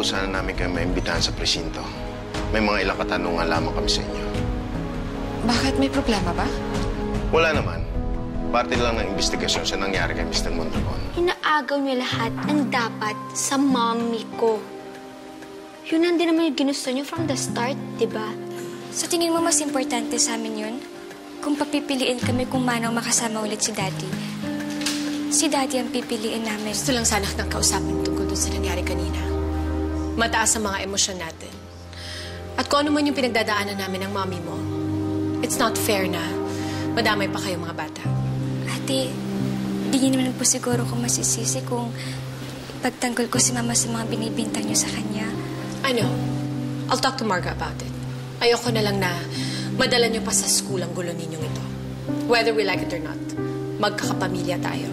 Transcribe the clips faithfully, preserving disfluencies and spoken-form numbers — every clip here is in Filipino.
daw sana namin kayo maimbitahan sa presinto. May mga ilang katanungan lamang kami sa inyo. Bakit? May problema ba? Wala naman. Parte lang ng investigasyon sa nangyari kay Mister Mondragon. Inaagaw niyo lahat ng dapat sa mommy ko. Yun ang din naman yung ginusto niyo from the start, di ba? Sa tingin mo mas importante sa amin yun? Kung papipiliin kami kung manong makasama ulit si Daddy, si Daddy ang pipiliin namin. Gusto lang sana kitang kausapin tungkol dun sa nangyari kanina. Mataas ang mga emosyon natin. At kung ano man yung pinagdadaanan namin ng mommy mo, it's not fair na madamay pa kayo mga bata. Ate, di niyo naman po siguro kung masisisi kung pagtanggol ko si Mama sa mga binibintang niyo sa kanya. I know. I'll talk to Marga about it. Ayoko na lang na madala niyo pa sa school ang gulo ninyong ito. Whether we like it or not, magkakapamilya tayo.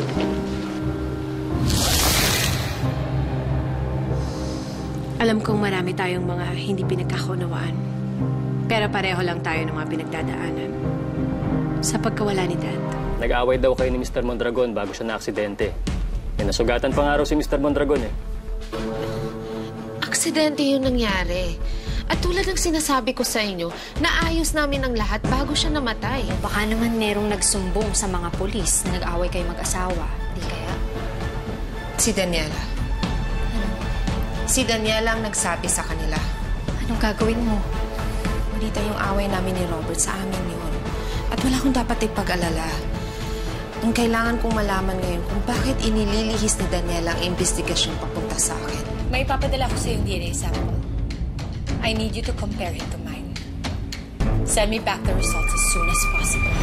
Alam kong marami tayong mga hindi pinagkakaunawaan. Pero pareho lang tayo ng mga pinagdadaanan. Sa pagkawala ni Dad. Nag-away daw kayo ni Mister Mondragon bago siya na-aksidente. Eh, nasugatan pa nga raw si Mister Mondragon eh. Aksidente yung nangyari. At tulad ng sinasabi ko sa inyo, naayos namin ang lahat bago siya namatay. Baka naman merong nagsumbong sa mga pulis na nag-away kayo mag-asawa. Di kaya? Si Daniela. Ano? Si Daniela ang nagsabi sa kanila. Anong gagawin mo? Balita yung away namin ni Robert sa amin yun. At wala akong dapat ipag-alala. Ang kailangan kong malaman ngayon kung bakit inililihis ni Daniela ang investigasyon papunta sa akin. May ipapadala ko sa yung D N A sample. I need you to compare it to mine. Send me back the results as soon as possible.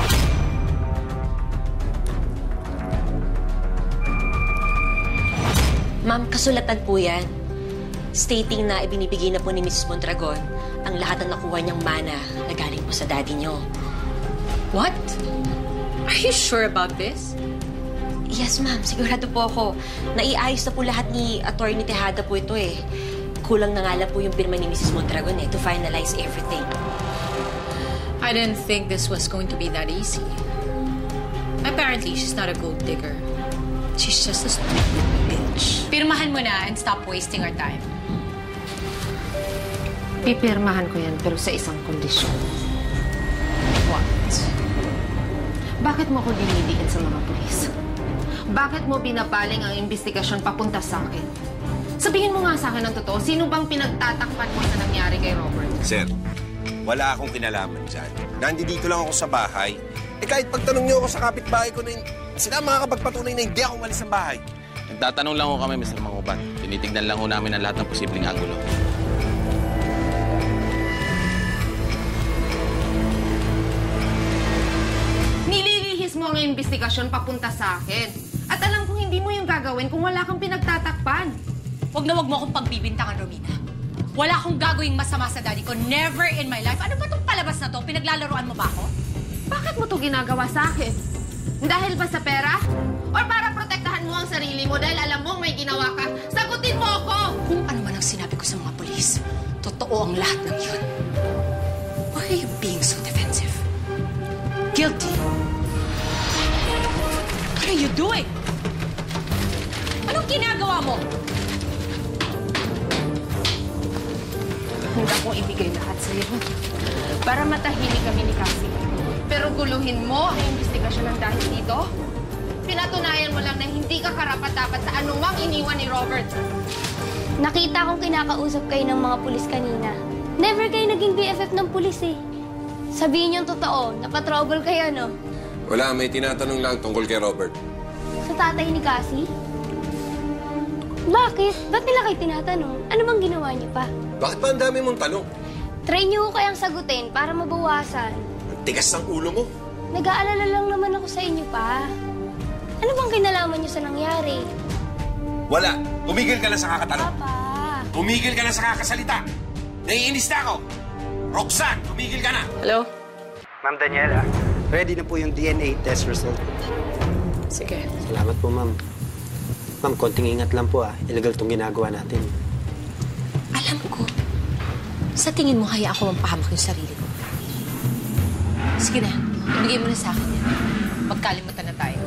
Ma'am, kasulatan po yan. Stating na ibinibigay na po ni Missus Mondragon ang lahat ng nakuha niyang mana na galing po sa daddy niyo. What? Are you sure about this? Yes, ma'am. Sigurado po ako. Naiayos na po lahat ni Attorney Tejada po ito eh. Kulang na nga lang po yung pirma ni Missus Mondragon eh to finalize everything. I didn't think this was going to be that easy. Apparently, she's not a gold digger. She's just a stupid bitch. Pirmahan mo na and stop wasting our time. Pipirmahan ko yan pero sa isang kondisyon. What? Bakit mo ako dinidiin sa mga pulis? Bakit mo binabaling ang investigasyon papunta sa akin? Sabihin mo nga sa akin ang totoo, sino bang pinagtatakpan mo sa nangyari kay Robert? Sir, wala akong kinalaman dyan. Nandito lang ako sa bahay. Eh kahit pagtanong niyo ako sa kapitbahay ko na yun, sila makakapagpatunay na hindi ako umalis ng bahay. Nagtatanong lang ho kami, Mister Mangubat. Tinitignan lang ho namin ang lahat ng posibleng angulo. Nililihis mo ang investigasyon papunta sa akin. At alam kong hindi mo yung gagawin kung wala kang pinagtatakpan. Huwag na huwag mo akong pagbibintangan, Romina. Wala akong gagawing masama sa daddy ko. Never in my life. Ano ba itong palabas na to? Pinaglalaroan mo ba ako? Bakit mo to ginagawa sa akin? Dahil ba sa pera? Or para protektahan mo ang sarili mo dahil alam mong may ginawa ka? Sagutin mo ako! Kung ano man ang sinabi ko sa mga polis, totoo ang lahat ng yun. Why are you being so defensive? Guilty. What are you doing? Anong ginagawa mo? Handa kong ibigay lahat sa'yo para matahimik kami ni Cassie. Pero guluhin mo ang investigasyon ng dahil dito, pinatunayan mo lang na hindi ka karapat-dapat sa anumang iniwan ni Robert. Nakita kong kinakausap kayo ng mga pulis kanina. Never kayo naging B F F ng pulis eh. Sabihin niyong totoo, napatrouble kayo, no? Wala, may tinatanong lang tungkol kay Robert. Sa tatay ni Cassie? Bakit? Ba't nila kayo tinatanong? Ano bang ginawa niyo pa? Bakit ba ang dami mong tanong? Try niyo ko kayang sagutin para mabawasan. Ang tigas ng ulo mo. Nag-aalala lang naman ako sa inyo pa. Ano bang kinalaman niyo sa nangyari? Wala. Tumigil ka na sa kakatanong. Papa. Tumigil ka na sa kakasalita. Naiinis na ako. Roxanne, tumigil ka na. Hello? Ma'am Daniela, ready na po yung D N A test result. Sige. Salamat po, ma'am. Ma'am, konting ingat lang po ah. Illegal itong ginagawa natin. Alam ko. Sa tingin mo, kaya ako mampahamak yung sarili ko. Sige na. Ibigay mo na sa akin yan. Magkalimutan na tayo.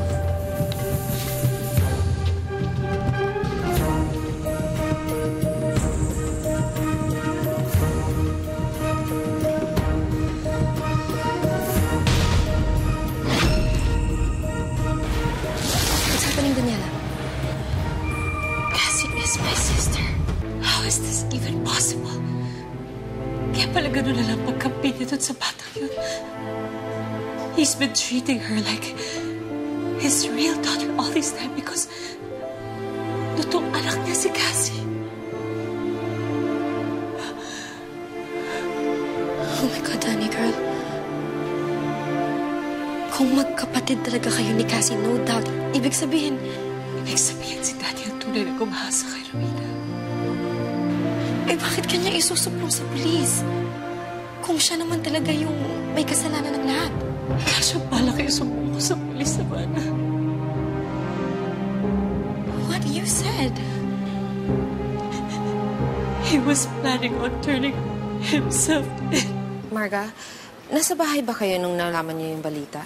happening, Daniela? Cassie is my sister. How is this even possible? Kaya pala gano'n na lang pagkampi niya doon sa batang yun. He's been treating her like his real daughter all this time because totoong anak niya si Cassie. Oh my God, Dani girl. Kung magkapatid talaga kayo ni Cassie, no doubt, ibig sabihin, ibig sabihin si Daddy ang tunay na kumahasa kay Romina. Eh, bakit kanya isusuplong sa pulis? Kung siya naman talaga yung may kasalanan ng lahat. Wala siya balak isumbong ko sa pulis, Savannah. What you said? He was planning on turning himself in. Marga, nasa bahay ba kayo nung nalaman niyo yung balita?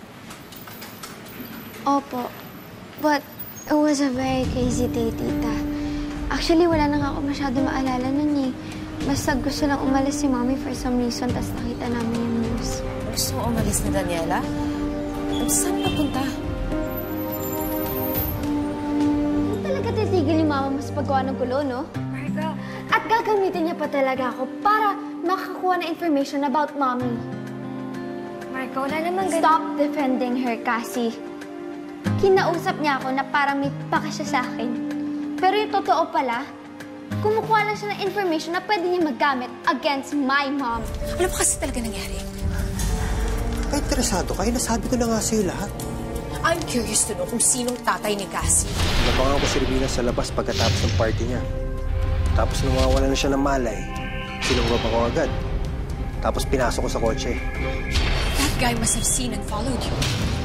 Opo. But it was a very crazy day, tita. Actually, wala na nga ako masyado maalala nun eh. Basta gusto lang umalis si Mommy for some reason, tapos nakita namin yung news. Gusto mo umalis ni Daniela? Saan napunta? Hindi talaga titigil ni Mama mas paggawa ng gulo, no? Marga. At gagamitin niya pa talaga ako para makakuha na information about Mommy. Marga, wala namang ganun. Stop defending her, Cassie. Kinausap niya ako na parang may paka siya sa akin. Pero yung totoo pala, kumukuha lang siya ng information na pwede niya magamit against my mom. Ano ba kasi talaga nangyari? Kaya interesado ka, nasabi ko na nga sa'yo lahat. I'm curious to know kung sinong tatay ni Cassie. Nabangan ko si Romina sa labas pagkatapos ng party niya. Tapos nung mawawala na siya ng malay, sinunggap ako agad. Tapos pinasok ko sa kotse. That guy must have seen and followed you.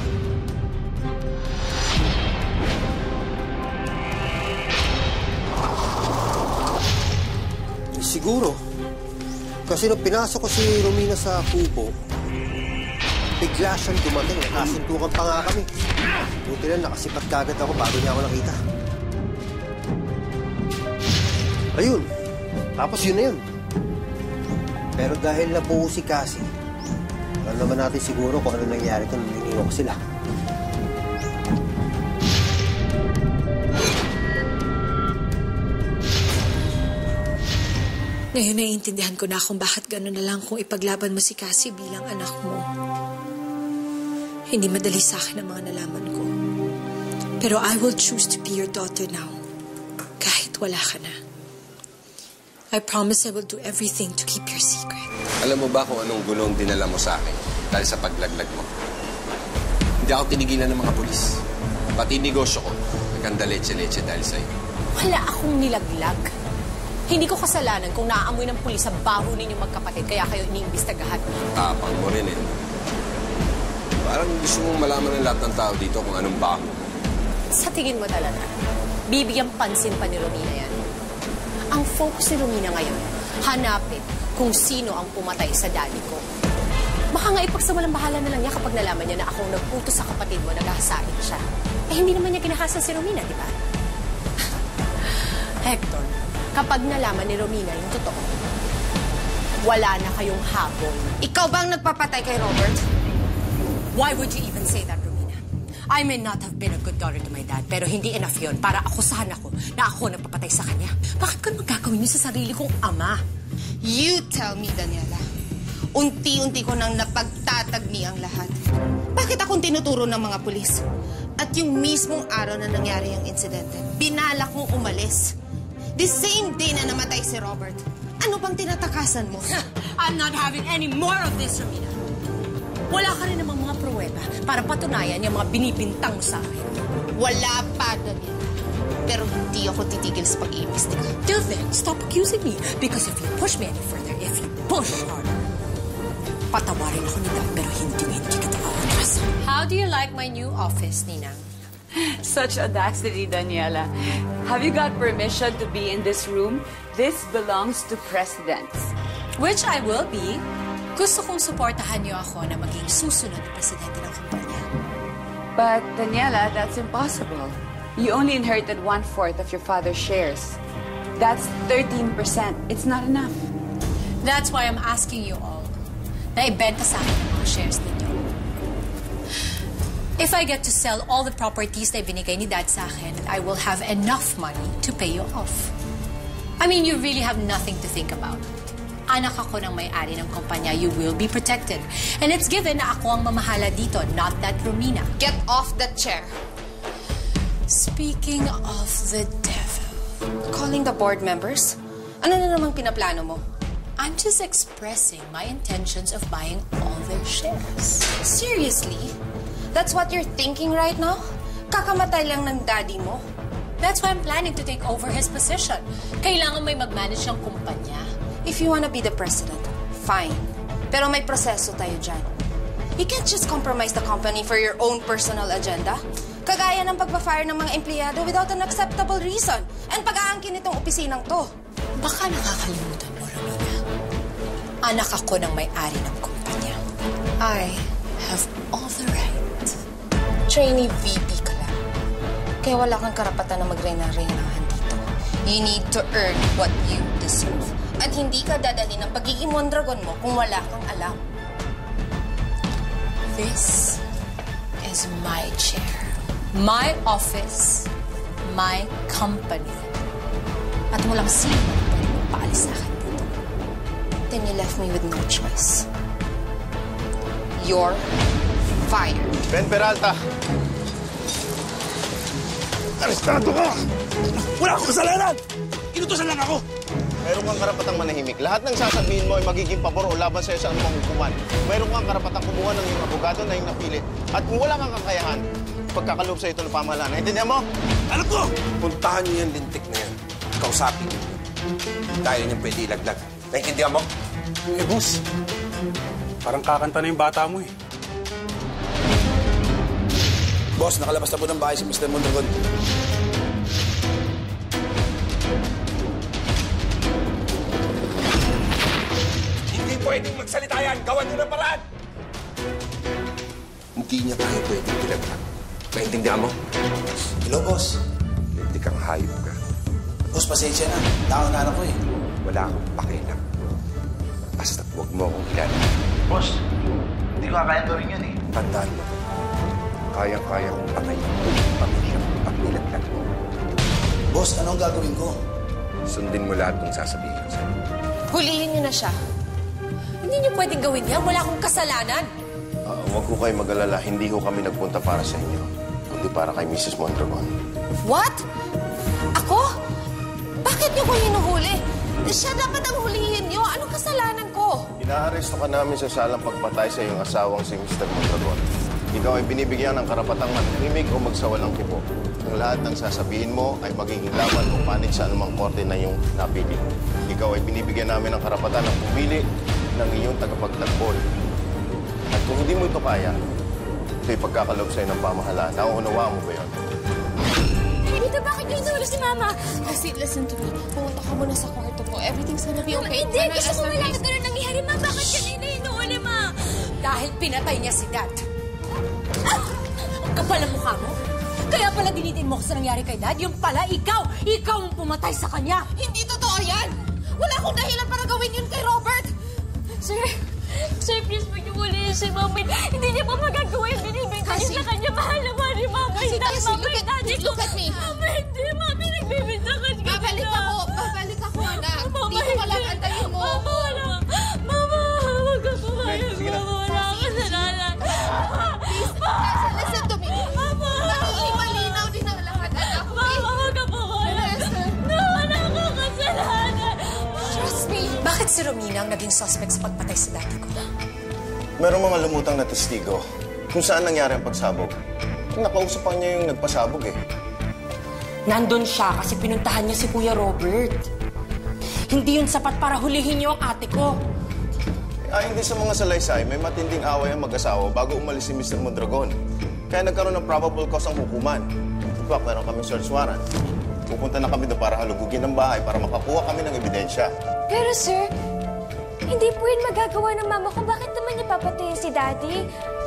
Siguro. Kasi nung pinasok ko si Romina sa kubo, bigla siyang dumating. Nakasuntukan pa nga kami. Buti lang, nakasipat kagad ako bago niya ako nakita. Ayun. Tapos yun na yun. Pero dahil nabuo si Cassie, alam naman natin siguro kung ano nangyari kung niniwa ko sila. Ngayon naiintindihan ko na kung bakit gano'n na lang kung ipaglaban mo si Cassie bilang anak mo. Hindi madali sa akin ang mga nalaman ko. Pero I will choose to be your daughter now. Kahit wala ka na. I promise I will do everything to keep your secret. Alam mo ba kung anong gulong dinala mo sa akin dahil sa paglaglag mo? Hindi ako tinigilan ng mga pulis. Pati negosyo ko, naganda leche-leche dahil sa'yo. Wala akong nilaglag. Hindi ko kasalanan kung naaamoy ng pulis sa baho ninyong magkapatid, kaya kayo iniimbestagahan. Tapang mo rin eh. Parang gusto mong malaman ng lahat ng tao dito kung anong baho. Sa tingin mo talaga, bibigyan pansin pa ni Romina yan. Ang focus ni Romina ngayon, hanapin kung sino ang pumatay sa daddy ko. Baka nga ipagsawalang bahala na lang niya kapag nalaman niya na akong nagputos sa kapatid mo, naghahasain siya. Eh, hindi naman niya kinahasa si Romina, di ba? Hector, kapag nalaman ni Romina yung totoo, wala na kayong habol. Ikaw ba ang nagpapatay kay Robert? Why would you even say that, Romina? I may not have been a good daughter to my dad, pero hindi enough yun para akusahan ako na ako nagpapatay sa kanya. Bakit ko magagawin yun sa sarili kong ama? You tell me, Daniela. Unti-unti ko nang napagtatagmi ang lahat. Bakit akong tinuturo ng mga pulis? At yung mismong araw na nangyari yung insidente, binalak mong umalis. The same day na namatay si Robert. Ano bang tinatakasan mo? I'm not having any more of this, Romina. Wala ka rin namang mga pruweba para patunayan yung mga binibintang mo sa akin. Wala pa, Daniela. Pero hindi ako titigil sa pag-iimbestiga. Till then, stop accusing me. Because if you push me any further, if you push harder, patawarin ako ni Dad, pero hindi hindi kita kawanas. How do you like my new office, Ninang? Such audacity, Daniela. Have you got permission to be in this room? This belongs to presidents. Which I will be. Gusto kong suportahan niyo ako na maging susunod na presidente ng kumpanya. But, Daniela, that's impossible. You only inherited one-fourth of your father's shares. That's thirteen percent. It's not enough. That's why I'm asking you all na ibenta sa akin ang mga shares ninyo. If I get to sell all the properties na binigay ni Dad sa akin, I will have enough money to pay you off. I mean, you really have nothing to think about. Anak ako ng may-ari ng kumpanya, you will be protected. And it's given na ako ang mamahala dito, not that Romina. Get off that chair. Speaking of the devil. Calling the board members? Ano na namang pinaplano mo? I'm just expressing my intentions of buying all their shares. Seriously? That's what you're thinking right now? Kakamatay lang ng daddy mo? That's why I'm planning to take over his position. Kailangan may mag-manage ng kumpanya. If you wanna be the president, fine. Pero may proseso tayo dyan. You can't just compromise the company for your own personal agenda. Kagaya ng pagpa-fire ng mga empleyado without an acceptable reason. And pag-aangkin itong opisinang to. Baka nakakalimutan mo, Romina. Anak ako ng may-ari ng kumpanya. I have all the right. Trainee V P ka lang. Kaya wala kang karapatan na magrena-renahan dito. You need to earn what you deserve. At hindi ka dadali ng pagiging Mondragon mo kung wala kang alam. This is my chair. My office. My company. At walang sino na pwede magpaalis sa akin dito. Then you left me with no choice. You're fired. Ben Peralta! Arestado ka! Wala akong kasalanan! Inutusan lang ako! Meron kang karapatang manahimik. Lahat ng sasabihin mo ay magiging pabor o laban sa'yo sa anumang hukuman. Meron kang karapatang kumuha ng iyong abogado na yung napili. At kung wala kang kakayahan, pagkakaloob sa ito ng pamahalaan. Naintindihan mo? Alam ko! Puntahan niyo yung lintik na yan. Kausapin niyo. Tayo niyang pwede ilaglag. Naintindihan mo? Eh, boss. Parang kakanta na yung bata mo eh. Boss, nakalabas na po ng bahay si Mister Mondragon. Hindi pwedeng magsalita yan. Gawan niyo ng paraan. Hindi niya tayo pwedeng ilaglag. Naintindihan mo? Hello, boss. Hindi kang hayop ka. Boss, pasensya na. Nauna na ko eh. Wala akong pakialam. Basta't huwag mo akong ilan. Boss, hindi ko kaya gawin yun eh. Tandaan mo. Kayang-kaya kong patay ang pamilya mo pag nilaglag mo. Boss, anong gagawin ko? Sundin mo lahat ng sasabihin ko sa'yo. Hulihin niyo na siya. Hindi niyo pwedeng gawin yan. Wala akong kasalanan. Uh, huwag ko kayo mag-alala. Hindi ko kami nagpunta para sa inyo. Kundi para kay Missus Mondragon. What? Ako? Bakit niyo ko hinuhuli? Siya dapat ang hulihin niyo. Anong kasalanan ko? Inaaresto ka namin sa salang pagpatay sa iyong asawang si Mister Mondragon. Ikaw ay binibigyan ng karapatang manahimik o magsawalang kibo. Ang lahat ng sasabihin mo ay magiging laban o panig sa anumang korte na iyong napili. Ikaw ay binibigyan namin ng karapatan ng pumili ng iyong tagapagtanggol. At kung hindi mo ito kaya, ito'y pagkakalob sa'yo ng pamahalaan. Nauunawaan mo ba yun? Dito, bakit yung inuulo si Mama? Kasi, listen to me. Pumunta ka muna sa kwarto mo. Everything's gonna be okay. Hindi, gusto ko malaman na nangyari, Ma. Bakit kanina inuuli, Ma? Dahil pinatay niya si Dad. Ah! Ang kapal ang mukha mo. Kaya pala dinitin mo ko sa nangyari kay Dad. Yung pala, ikaw! Ikaw ang pumatay sa kanya! Hindi totoo yan! Wala akong dahilan para gawin yun kay Robert! Sir, sir, please, huwag niyo ulihin si Mama. Hindi niya pa magagawa yung binibenta niya sa kanya. Mahal na mahal ni Mama. Kasi, kasi, look at, look at me. Mama, hindi, Mami, nagbibenta ka niya. Babalik ako, babalik ako, anak. Mama, Dito ka lang, antayin mo. Mama, wala. Mama, huwag ka pumayag. Mama, wala ka kasalanan. Please, listen to me. Mama, malinaw din ang lahat, anak. Mama, huwag ka pumayag. No, wala ka kasalanan. Trust me. Bakit si Romina ang naging suspect sa pagpatay sa daddy ko? Merong mga lumutang na testigo kung saan nangyari ang pagsabog. Nakausapan niya yung nagpasabog eh. Nandun siya kasi pinuntahan niya si Kuya Robert. Hindi yun sapat para hulihin niyo ang ate ko. Ayon din sa mga salaysay, may matinding away ang mag-asawa bago umalis si Mister Mondragon. Kaya nagkaroon ng probable cause ang hukuman. In fact, meron kami search warrant. Pupunta na kami doon para halugugin ang bahay para makakuha kami ng ebidensya. Pero sir, hindi po yun magagawa ng mama ko. Bakit naman niya papatayin si Daddy?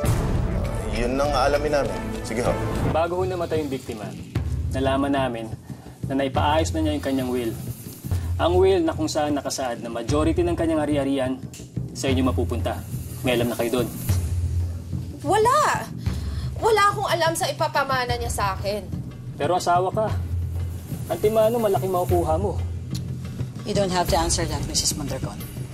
Yun ang aalamin namin. Sige ho. Bago ho namatay yung biktima, nalaman namin na naipaayos na niya yung kanyang will. Ang will na kung saan nakasaad na majority ng kanyang ari-arian sa inyo mapupunta. May alam na kayo doon. Wala. Wala akong alam sa ipapamana niya sa akin. Pero asawa ka. Antimano, malaki makukuha mo. You don't have to answer that, Missus Mondragon.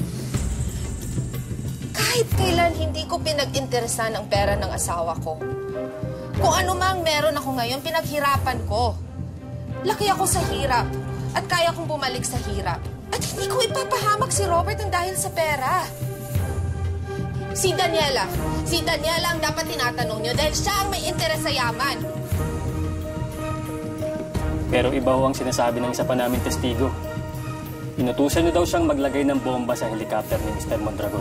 Kahit kailan hindi ko pinag-interesan ang pera ng asawa ko. Kung ano mang meron ako ngayon, pinaghirapan ko. Laki ako sa hirap at kaya kong bumalik sa hirap. At hindi ko ipapahamak si Robert ng dahil sa pera. Si Daniela. Si Daniela ang dapat tinatanong niyo dahil siya ang may interes sa yaman. Pero iba ho ang sinasabi ng isa pa namin testigo. Inutusan niyo daw siyang maglagay ng bomba sa helicopter ni Mister Mondragon.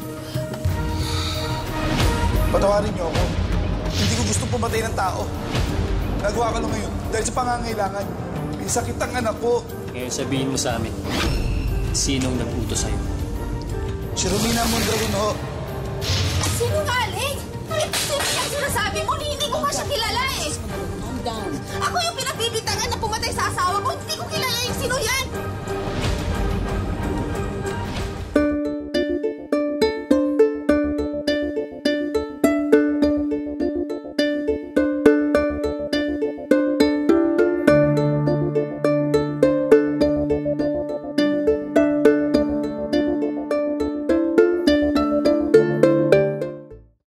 Patawarin niyo ako. Hindi ko gusto pumatay ng tao. Nagawa ko lang ngayon dahil sa pangangailangan. May sakit ang anak ko. Ngayon sabihin mo sa amin, sinong nag-utos sa'yo? Si Romina Mondragon ho. Sinungaling! Sino yung sinasabi mo? Hindi ko nga siya kilala eh. Calm down. Ako yung pinagbibintangan na pumatay sa asawa ko. Hindi ko kilala yung sino yan.